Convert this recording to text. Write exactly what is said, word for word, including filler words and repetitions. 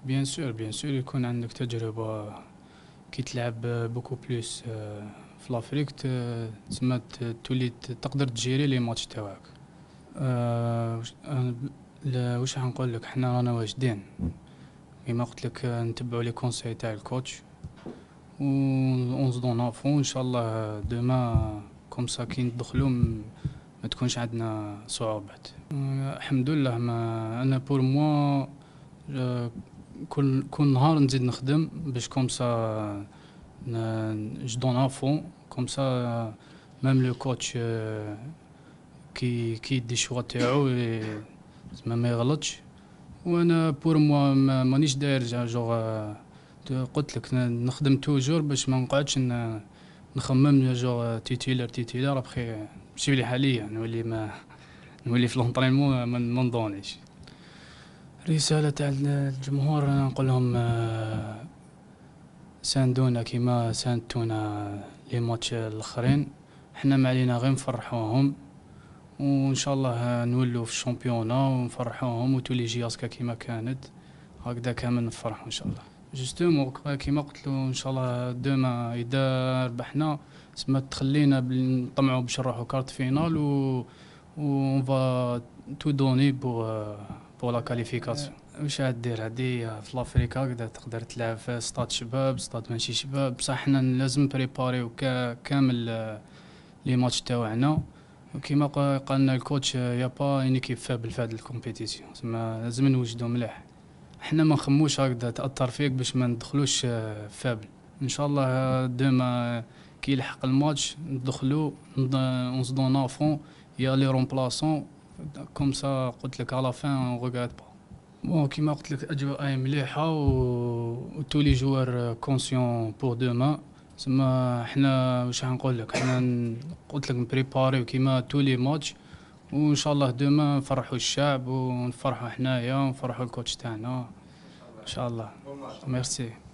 بيان سور بيان سور يكون عندك تجربة كي تلعب بوكو بلوس في لافريك تسمى تولي تقدر تجيري لي ماتش تاعك. أه وش- أه لا، واش راح نقول لك، حنا رانا واجدين كيما قلت لك، نتبعوا لي كونساي تاع الكوتش و اون se donne à fond ان شاء الله دوما كوم سا كي ندخلوا م- ما تكونش عندنا صعوبات. أه الحمد لله، ما انا بور موا كل كل نهار نزيد نخدم باش كوم سا جو دون ا فون كوم سا ميم لو كوتش كي كي يدي الشوا تاعو ي- زعما ما يغلطش. وانا بور موا ما- مانيش داير جا- جوغ آه، ت- قلت لك ن- نخدم توجور باش ما نقعدش ن- نخمم جوغ تيتيلر تيتيلر ابخي ماشي لي حاليا نولي ما نولي في لونطرينمون ما ما نضونيش. رسالة تاع الجمهور أنا نقول لهم آه، ساندونا كيما ساندتونا لي ماتش الاخرين، حنا ما علينا غير نفرحوهم، وان شاء الله نولوا في الشامبيونا ونفرحوهم وتولي جياسكا كيما كانت هكذا كامل نفرحوا ان شاء الله. جوستومون كيما قلت له ان شاء الله دوما اذا ربحنا سما تخلينا بل- نطمعوا باش نروحوا كارت فينال و و فا تو دوني بور بور لا كاليفيكاسيون. واش راح دير هادي في لافريكا هكذا تقدر تلعب في ستاد شباب ستاد ماشي شباب، بصح حنا لازم بريباريو كا- كامل آه، لي ماتش تاوعنا. وكيما قا- قالنا الكوتش يا با ان ايكيب فابل في هاد الكومبيتيسيون، تسمى لازم نوجدو مليح. حنا ما نخموش هكذا تاثر فيك باش ما ندخلوش آه، فابل. ان شاء الله آه، دوما كي يلحق الماتش ندخلو اون سو دون افون يا لي رومبلاسون كوم سا قلت لك على فان اون ريغريت با. بون كيما قلت لك اجواء مليحه و تو لي جوار كونسيون بور دوما. تسمى حنا واش راح نقول لك، حنا ن- قلت لك نبريباريو كيما تو لي ماتش، وان شاء الله دوما نفرحوا الشعب ونفرحوا حنايا ونفرحوا الكوتش تاعنا ان شاء الله. ميرسي.